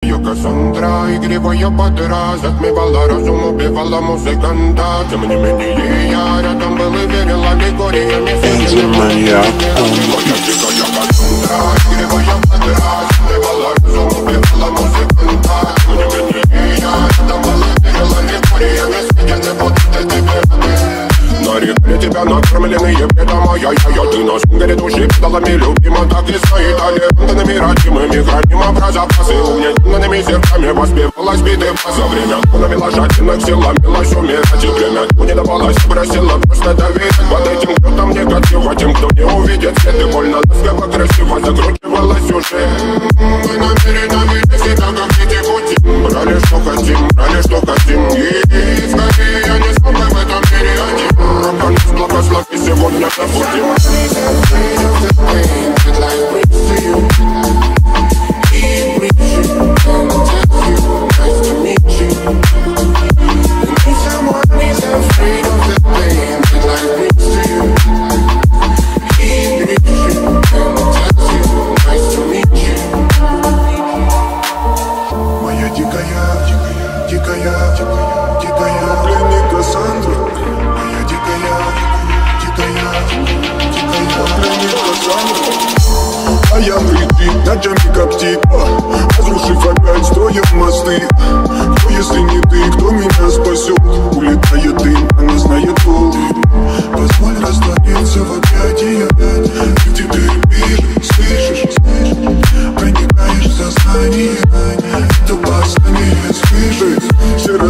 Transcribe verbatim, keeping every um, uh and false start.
Дикая Кассандра, игривая подра, затмевала разум, убивала музыканта. Тем не менее я рядом был и верил аллегориями. Моя дикая Кассандра, игривая подра, затмевала разум, убивала музыканта. Тем не менее я рядом был и верил аллегориями. Я не буду тебе. Нарекли тебя накормленные бредом, ай-яй-яй. Ты на сунгере души педалами любима, так и стоит талентами родимыми. Храним образопасы угнетенными сердцами, воспевалась биты за время. Навела жадинок, сила милась умирать, и время не давалось, просила просто доверять. Под этим кто-то негатива, тем, кто не увидит свет. И больно ласково, красиво закручивалась уже. Мы намеренно всегда как дети пути. Брали что хотим, брали что хотим. И скорее я не смог в этом мире один. Благослови сегодня забудем. Моя дикая, дикая, дикая, дикая, дикая пленник Кассандра. Моя дикая, дикая, дикая пленник Кассандра. А я притык, ночами коптит, разрушив опять строим мосты. Кто, если не ты, кто меня спасет? Улетает дым, она знает.